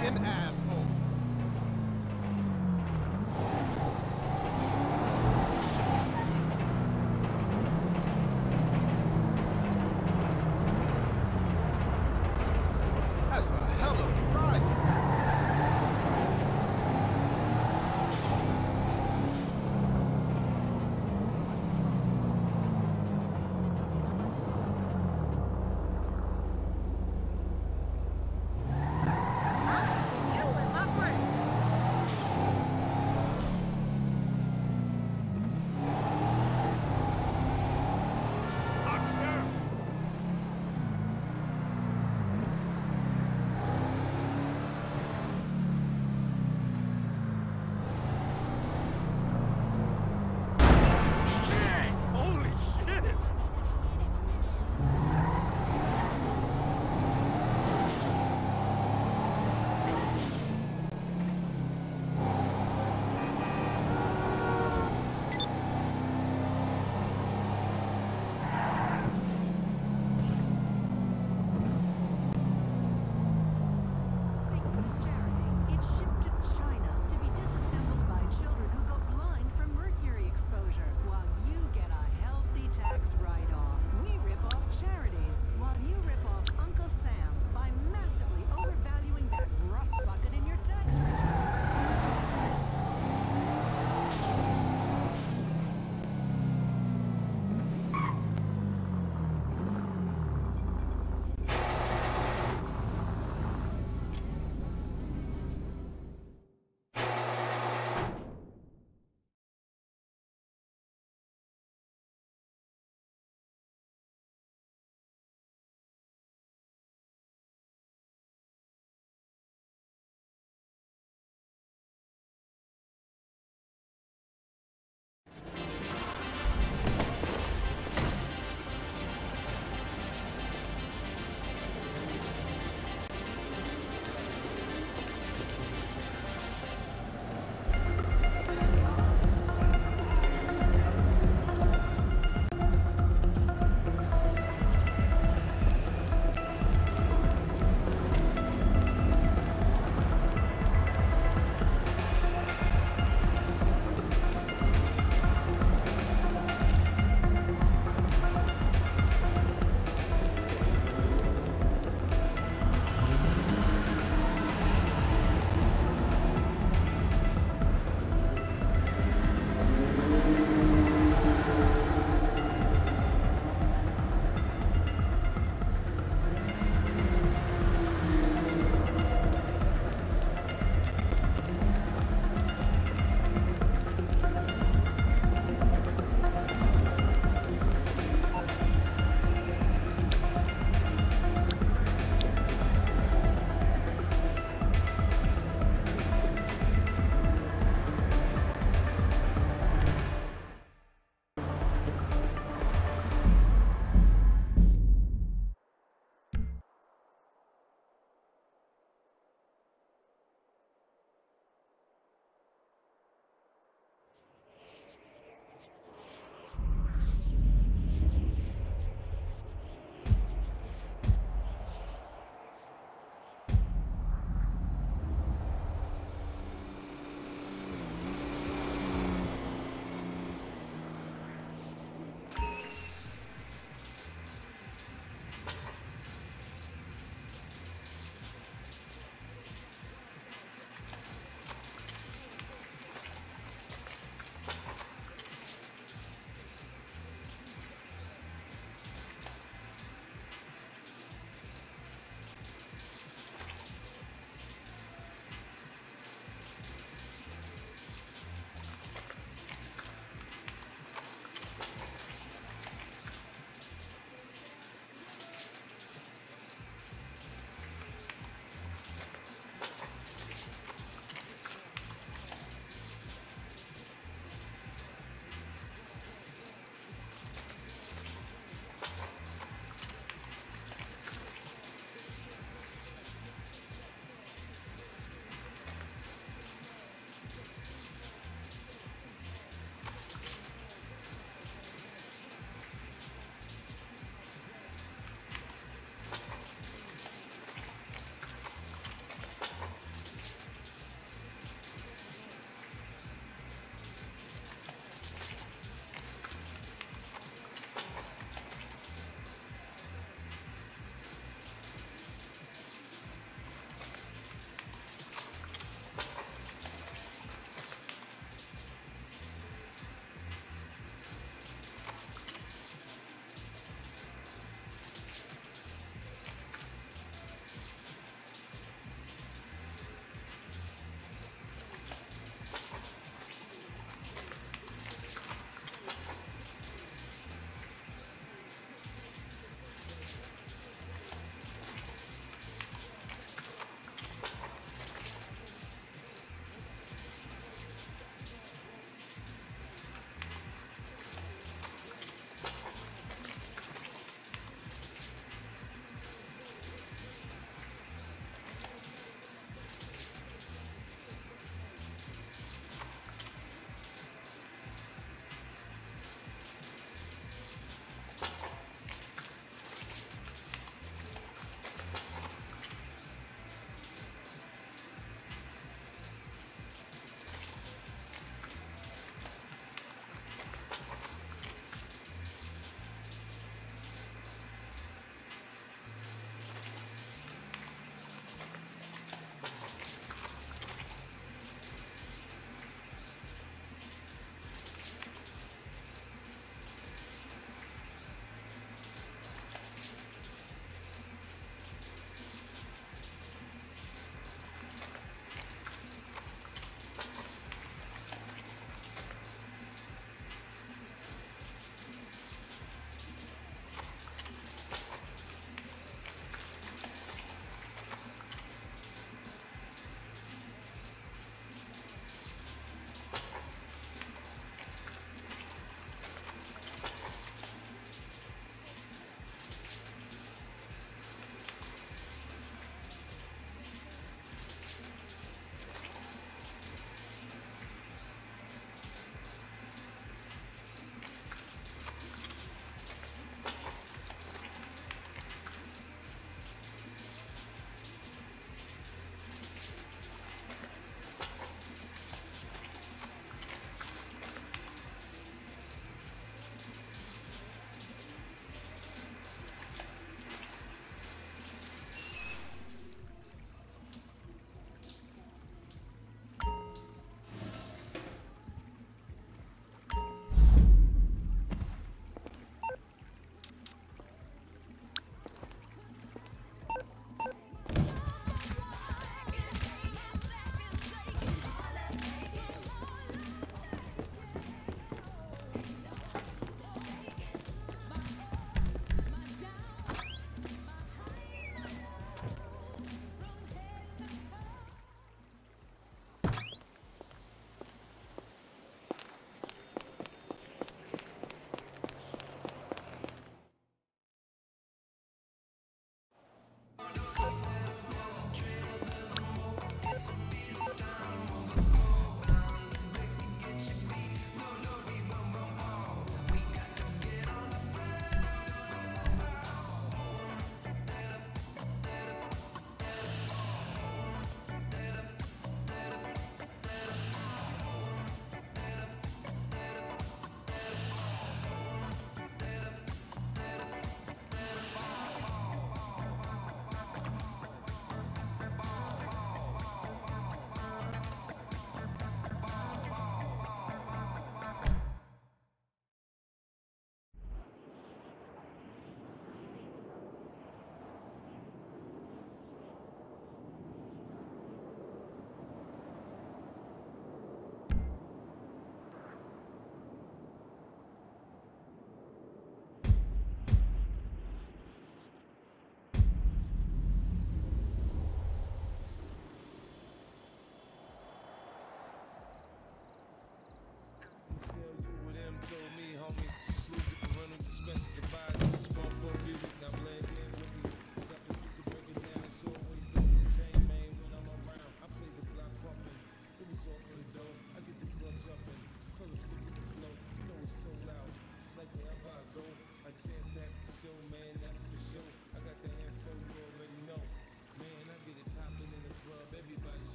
fucking asshole. That's a hell of a ride.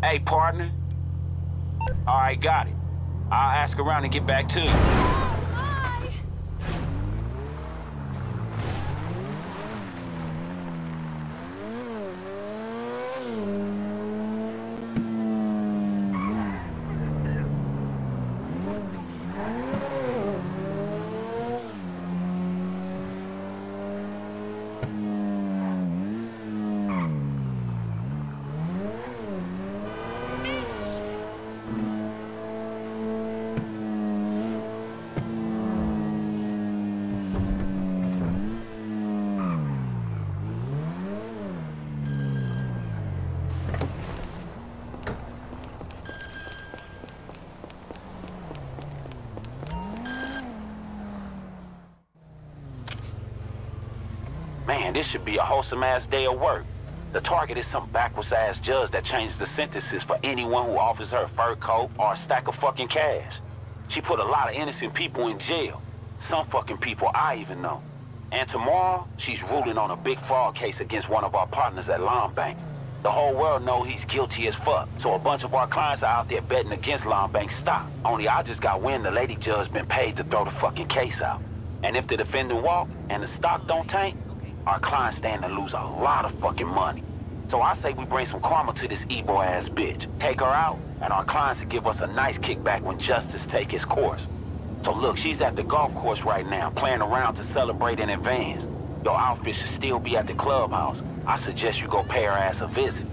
Hey, partner. All right, got it. I'll ask around and get back to you. Man, this should be a wholesome-ass day of work. The target is some backwards-ass judge that changed the sentences for anyone who offers her a fur coat or a stack of fucking cash. She put a lot of innocent people in jail. Some fucking people I even know. And tomorrow, she's ruling on a big fraud case against one of our partners at Lombank. The whole world know he's guilty as fuck, so a bunch of our clients are out there betting against Lombank's stock. Only I just got wind the lady judge been paid to throw the fucking case out. And if the defendant walk and the stock don't tank, our clients stand to lose a lot of fucking money. So I say we bring some karma to this Ebo ass bitch. Take her out, and our clients will give us a nice kickback when justice take its course. So look, she's at the golf course right now, playing around to celebrate in advance. Your outfit should still be at the clubhouse. I suggest you go pay her ass a visit.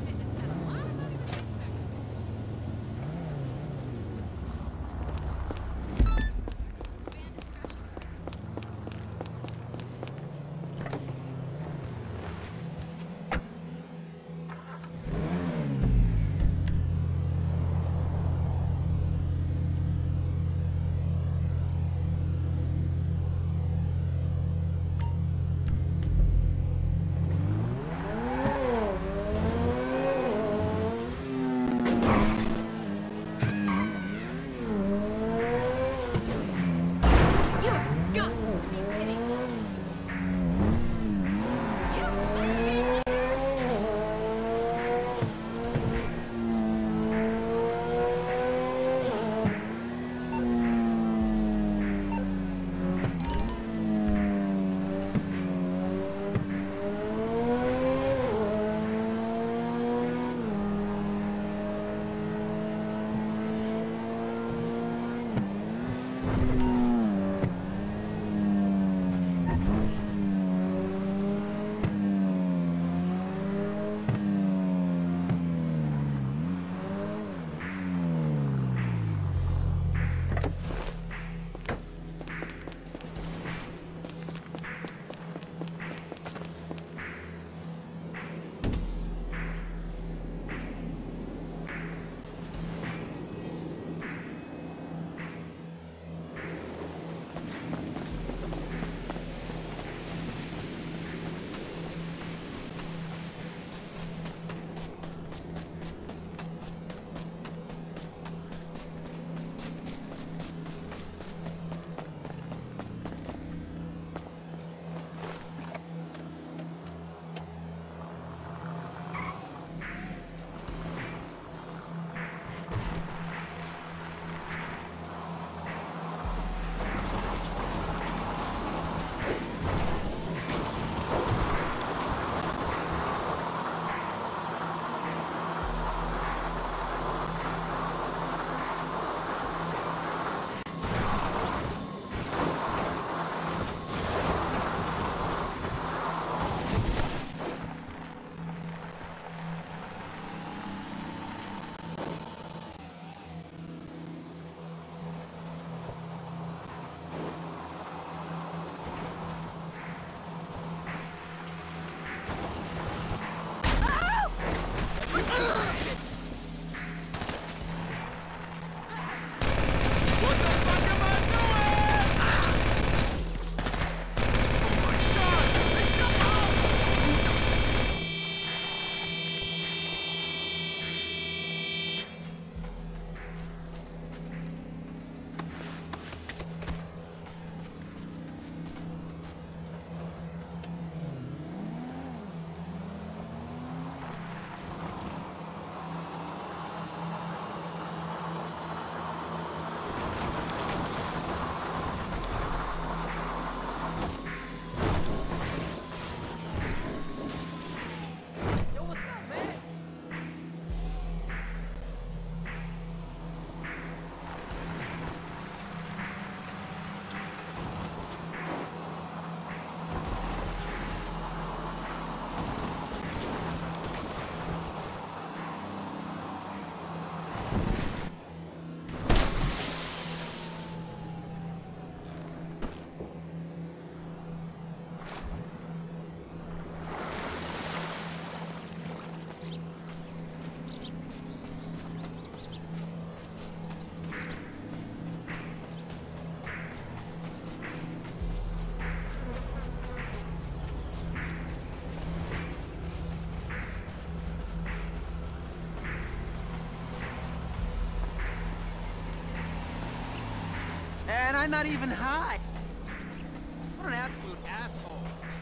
I'm not even high. What an absolute asshole.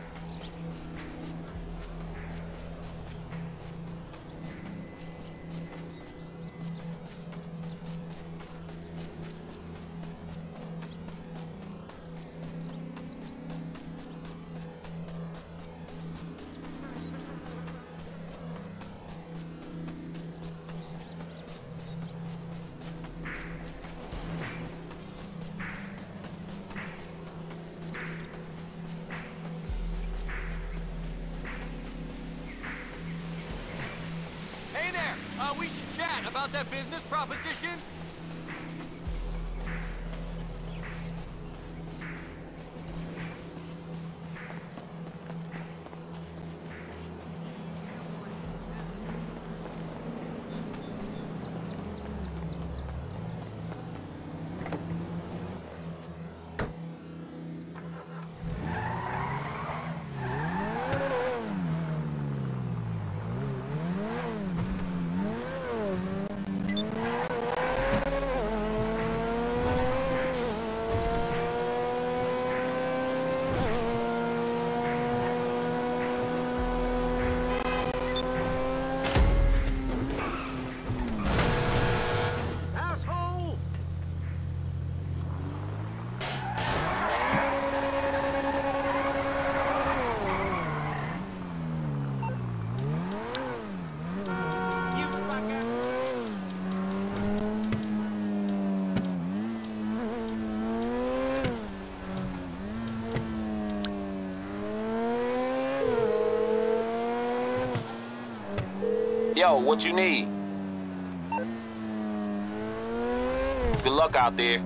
Hey there! We should chat about that business proposition. Asshole! You fucker! Yo, what you need? Good luck out there.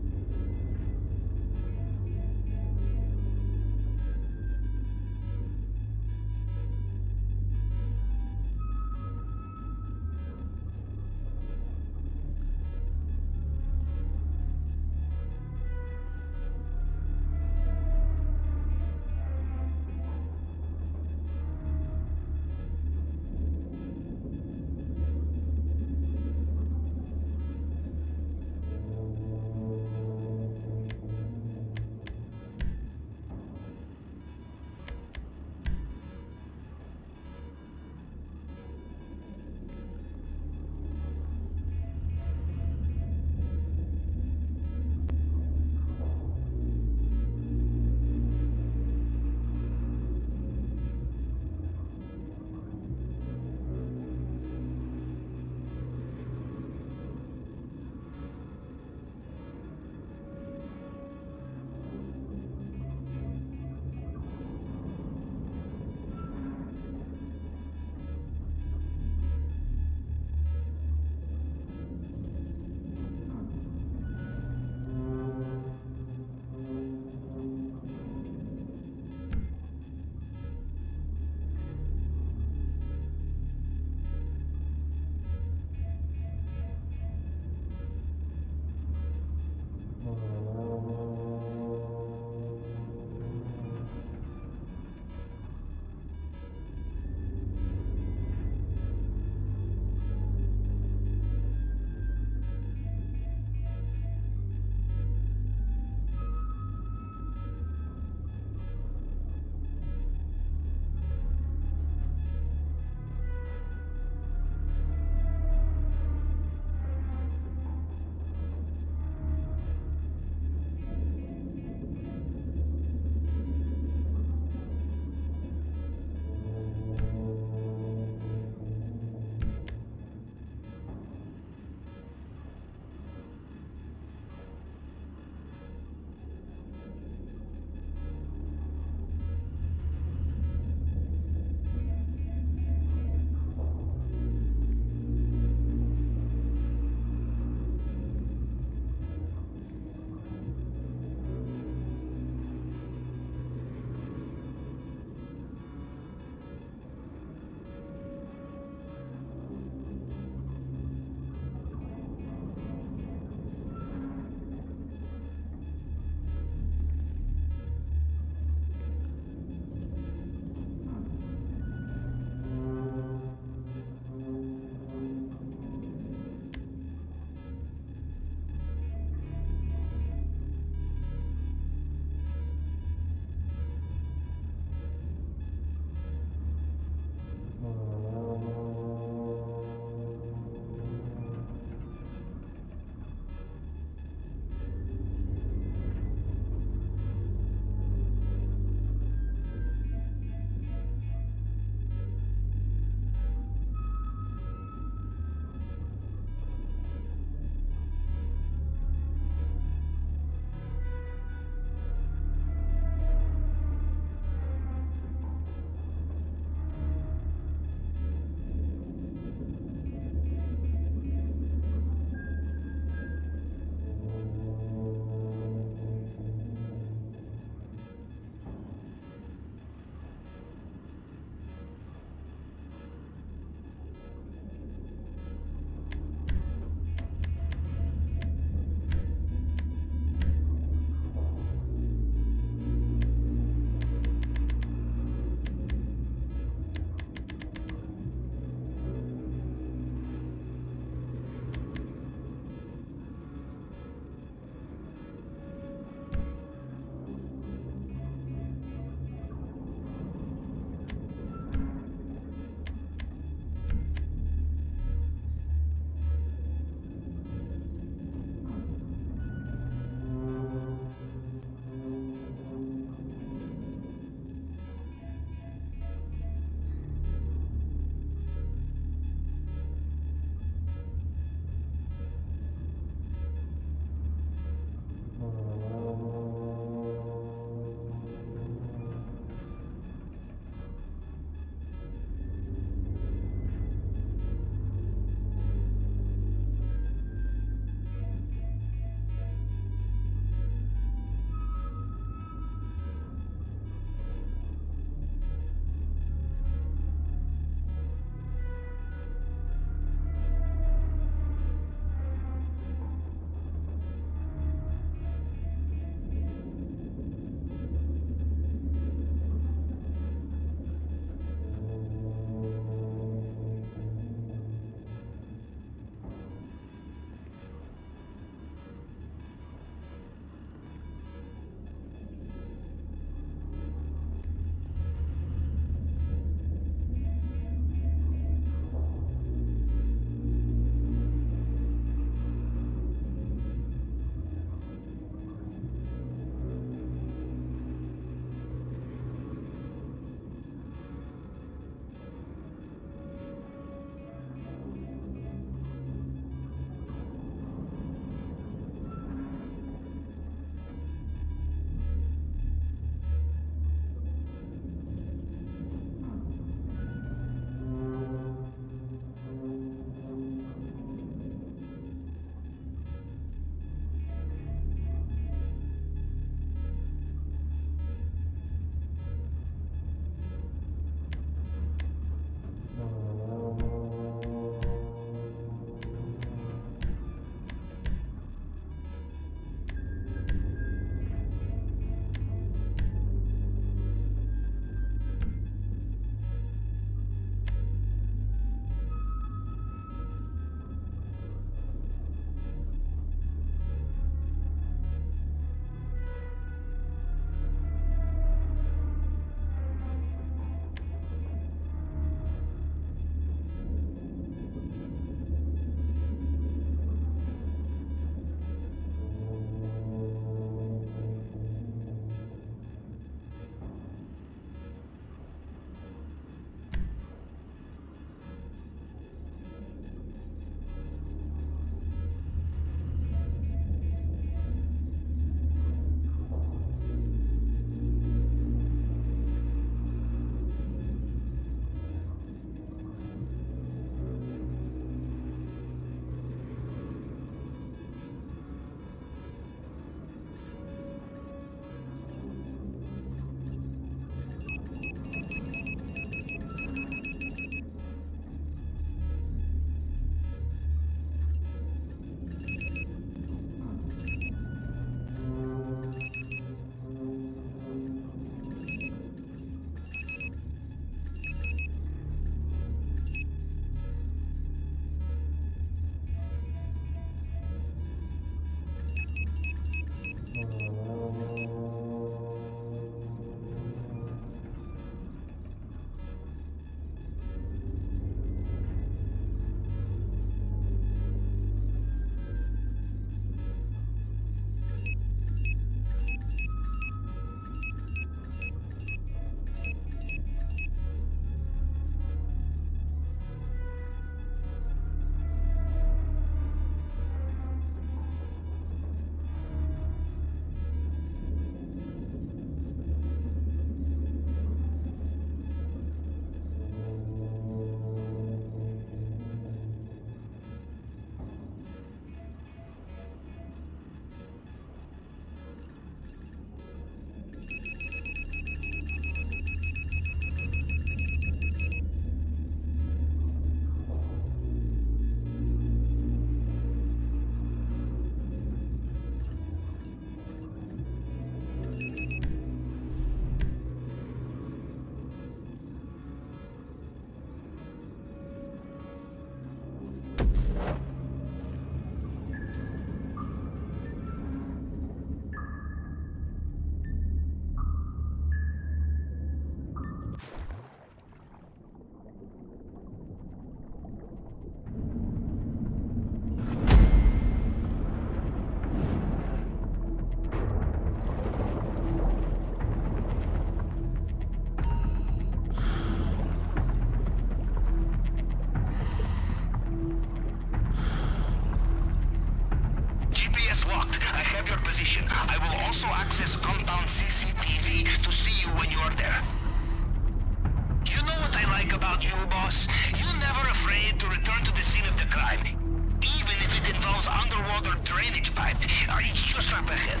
is locked. I have your position. I will also access compound CCTV to see you when you are there. You know what I like about you, boss? You're never afraid to return to the scene of the crime. Even if it involves underwater drainage pipe. It's just up ahead.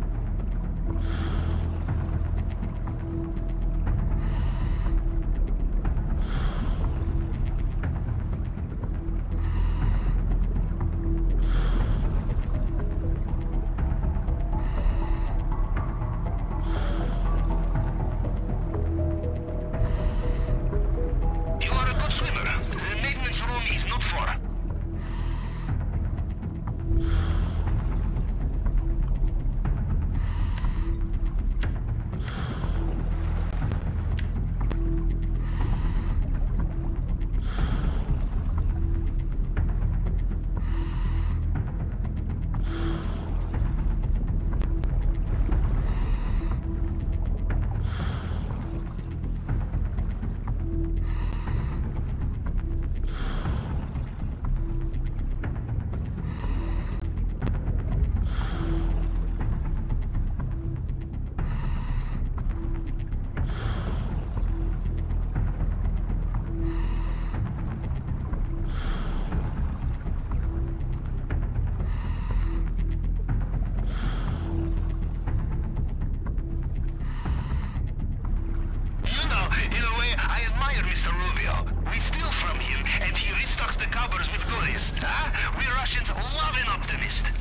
Mr. Rubio. We steal from him, and he restocks the cupboards with goodies. Huh? We Russians love an optimist.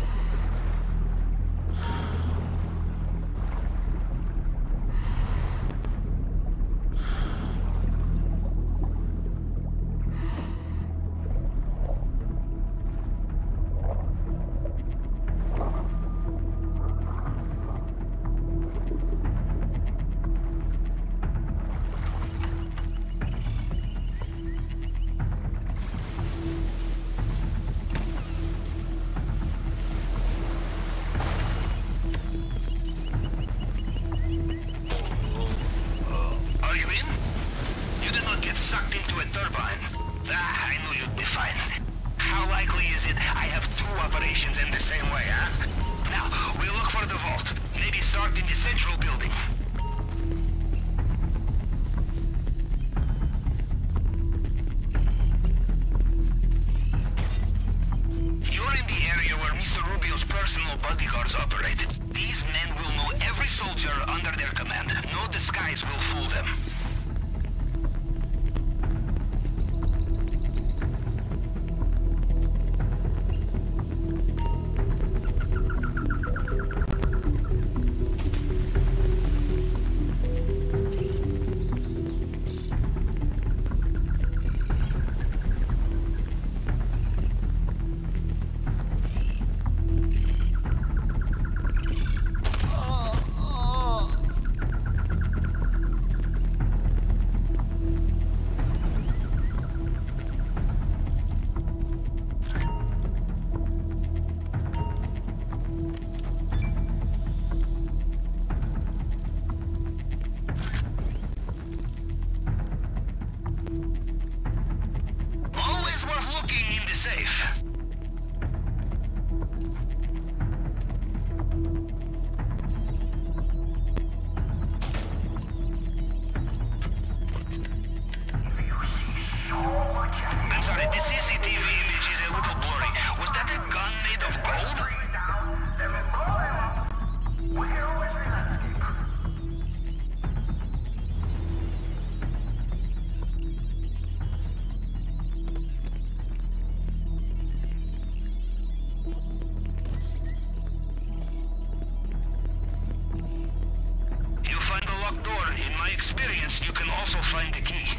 You can also find the key.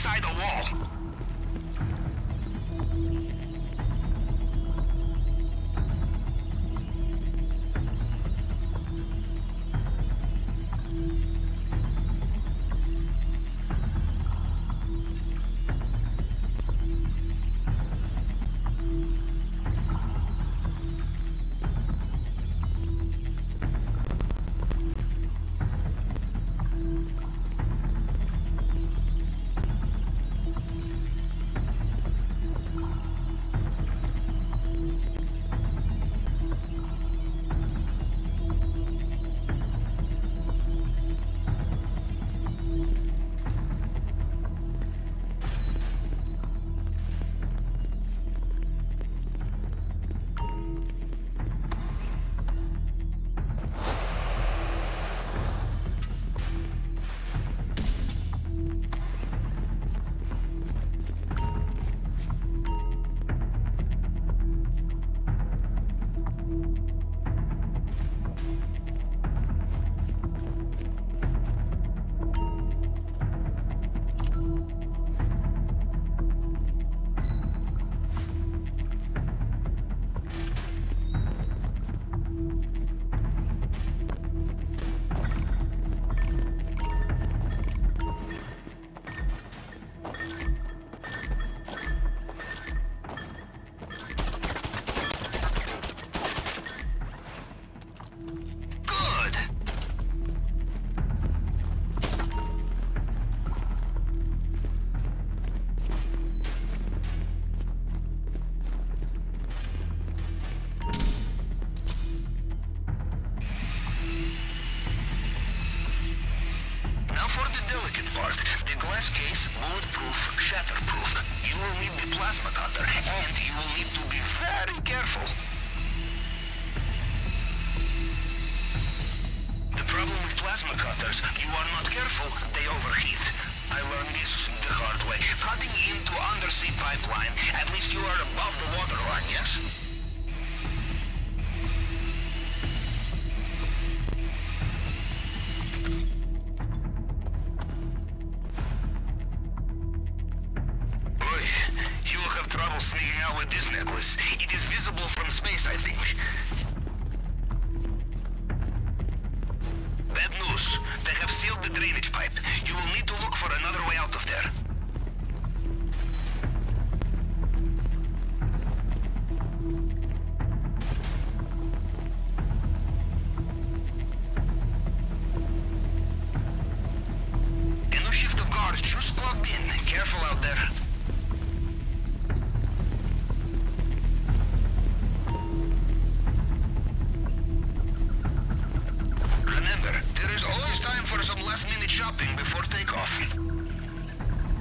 inside a wall. Shatterproof. You will need the plasma cutter, and you will need to be very careful. The problem with plasma cutters, you are not careful, they overheat. I learned this the hard way. Cutting into undersea pipeline, at least you are above the waterline, yes? Sneaking out with this necklace. It is visible from space, I think. Bad news. They have sealed the drainage pipe. You will need to look for another way out of there. A new shift of guards just clocked in. Careful out there. Shopping before takeoff.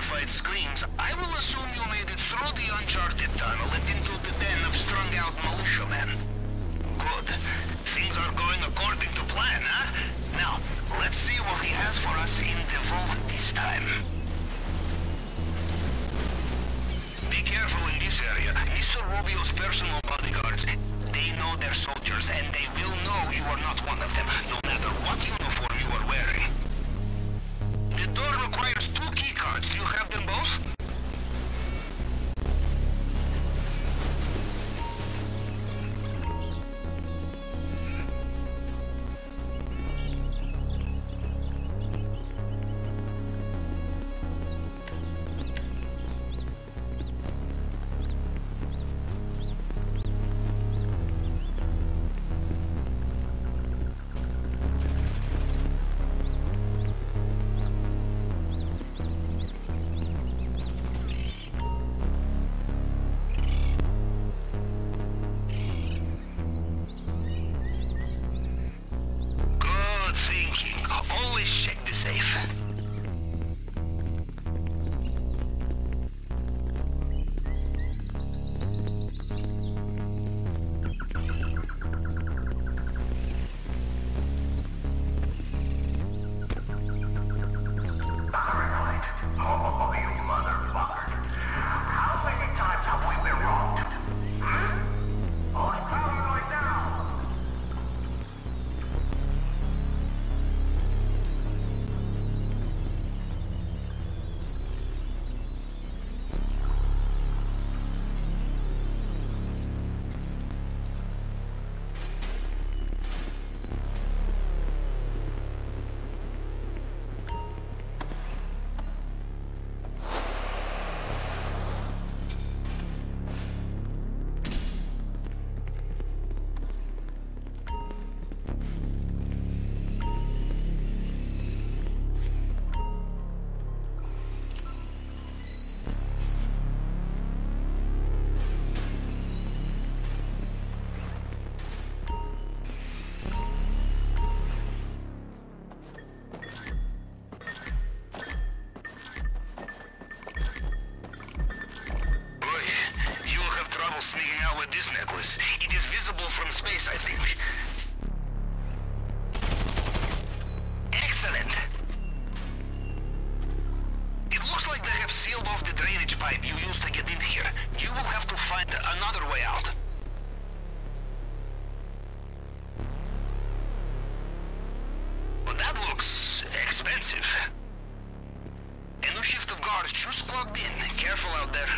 horrified screams, I will assume you made it through the uncharted tunnel and into the den of strung-out militiamen. Good. Things are going according to plan, huh? Now, let's see what he has for us in the vault this time. Be careful in this area. Mr. Rubio's personal bodyguards, they know their soldiers, and they will know you are not one of them, no matter what uniform you are wearing. The door requires 2 keycards. Do you have them both? Always check the safe. Sneaking out with this necklace. It is visible from space, I think. Excellent! It looks like they have sealed off the drainage pipe you used to get in here. You will have to find another way out. But that looks expensive. A new shift of guards just clocked in. Careful out there.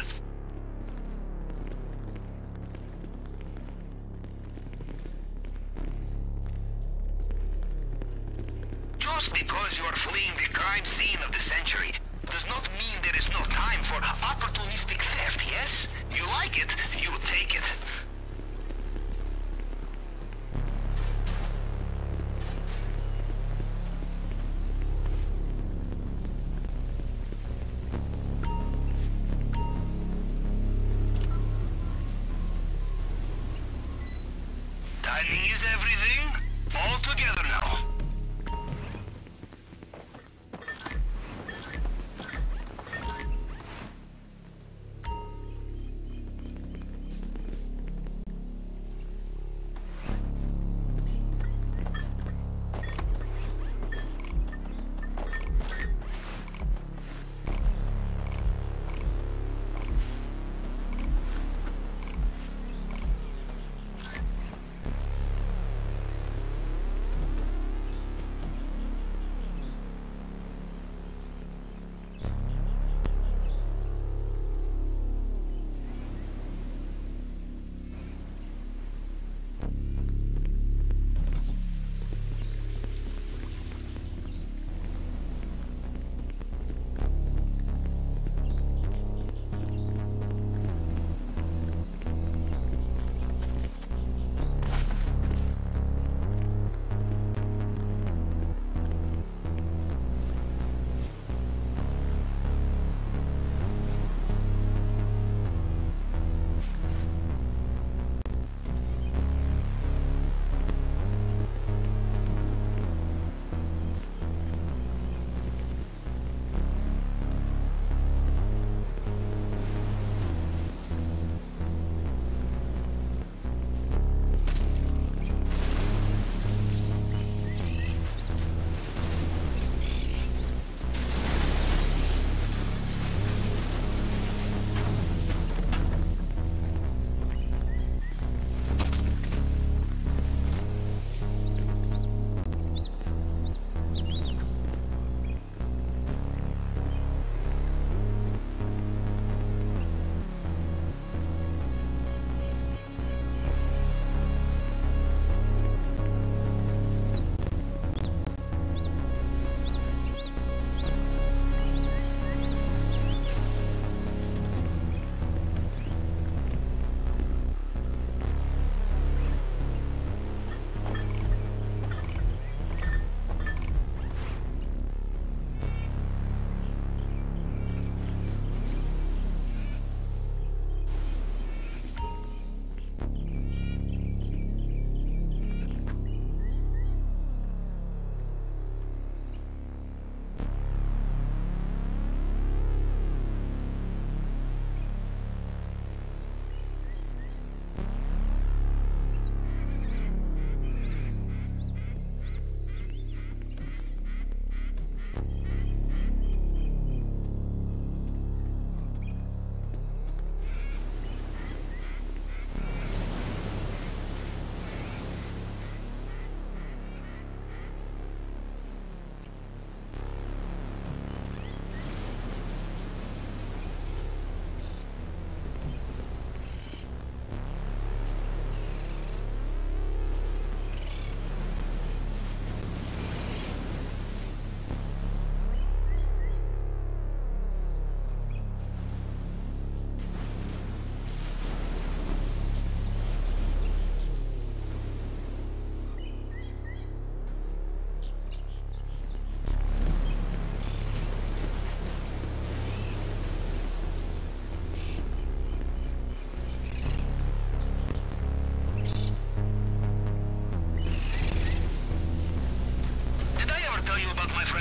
Just because you are fleeing the crime scene of the century does not mean there is no time for opportunistic theft, yes? You like it, you take it. Timing is everything. All together now.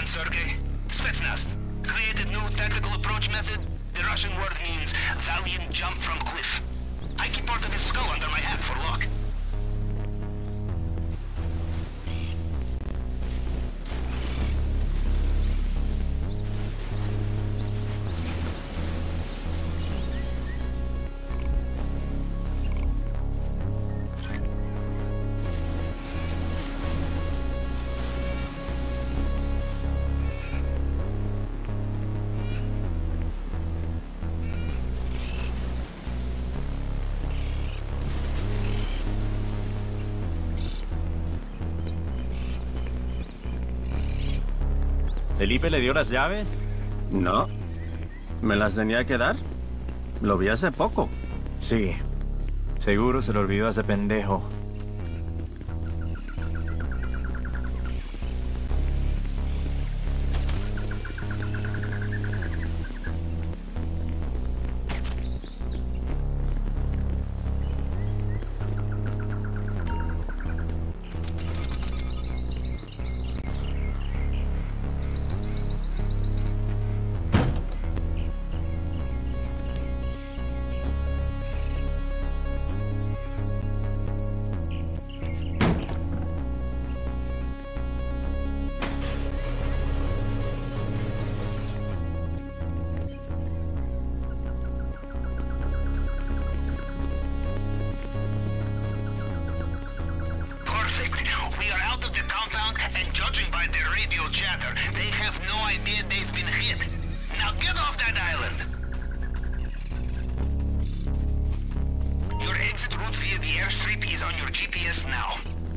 Sergei. Spetsnaz. Created new tactical approach method. The Russian word means valiant jump from cliff. I keep part of his skull under my hat for luck. ¿Felipe le dio las llaves? No. ¿Me las tenía que dar? Lo vi hace poco. Sí. Seguro se lo olvidó a ese pendejo. We are out of the compound, and judging by their radio chatter, they have no idea they've been hit. Now get off that island! Your exit route via the airstrip is on your GPS now.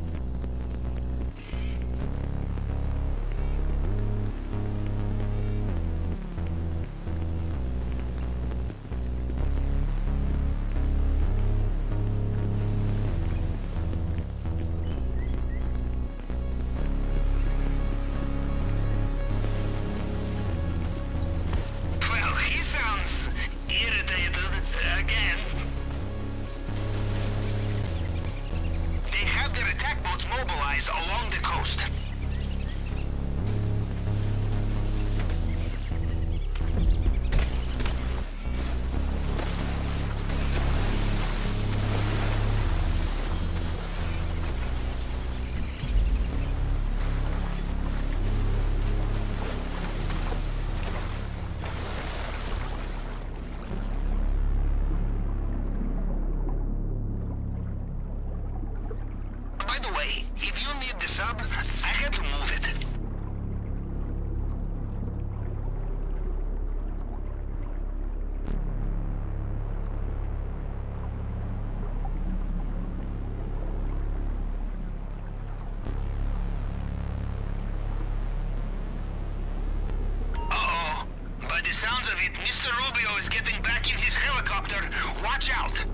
Along the coast. By the way, if you need the sub, I had to move it. Uh-oh. By the sounds of it, Mr. Rubio is getting back in his helicopter. Watch out!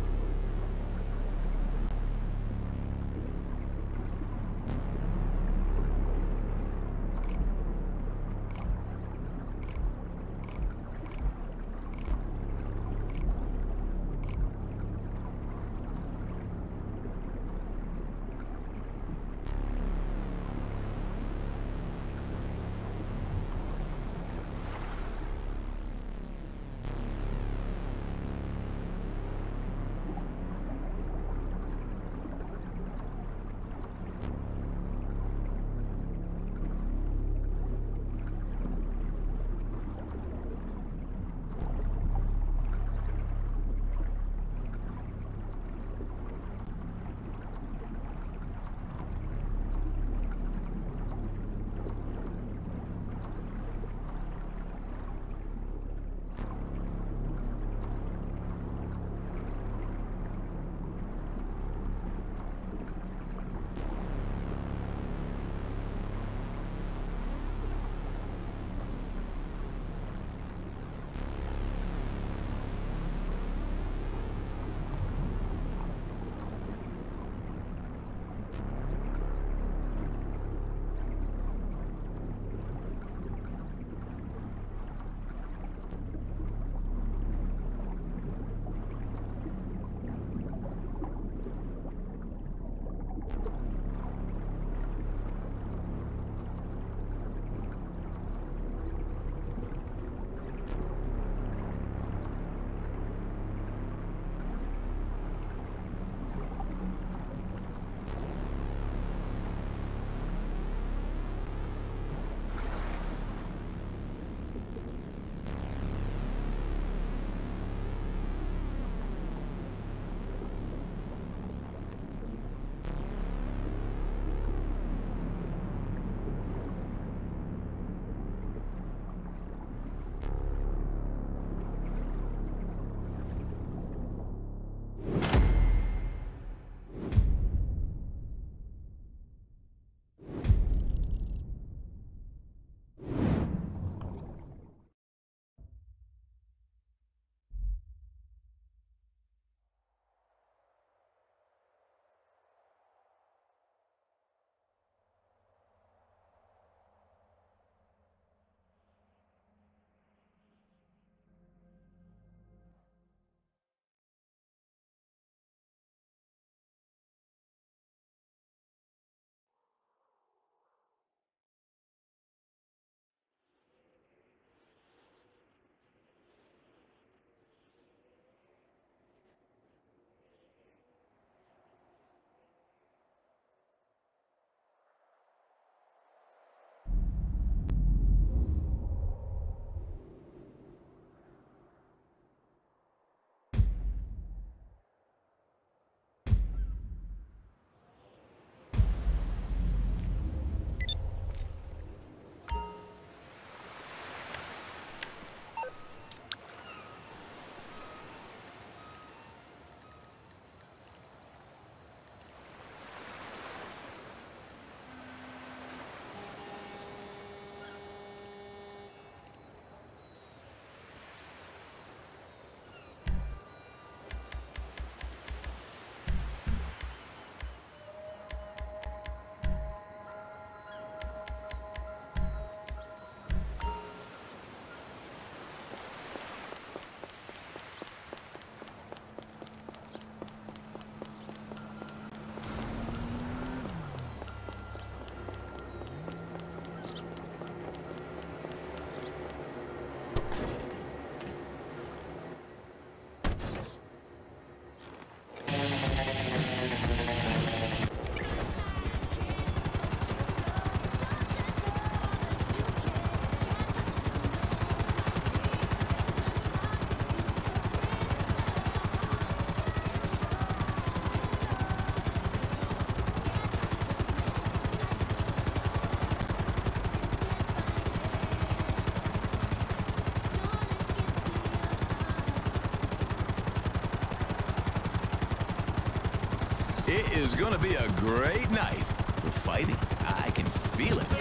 It is gonna be a great night. With fighting, I can feel it.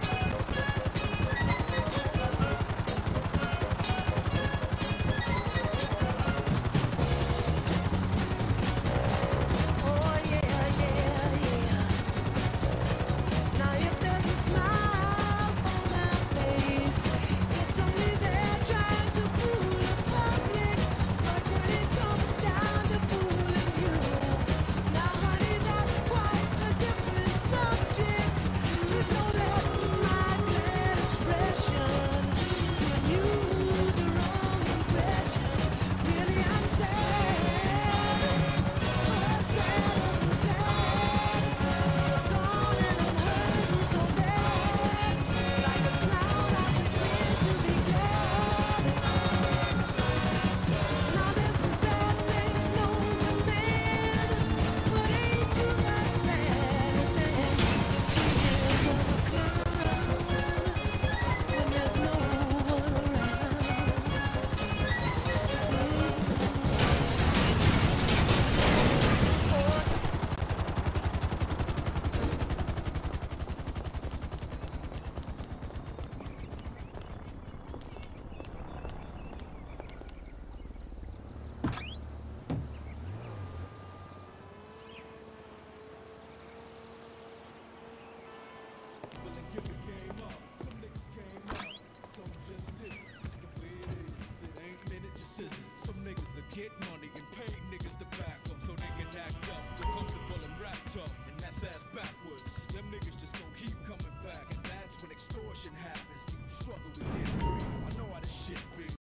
Get money and pay niggas to back them so they can act up. So comfortable and rap tough, and that's ass backwards. Them niggas just gon' keep coming back, and that's when extortion happens. People struggle to get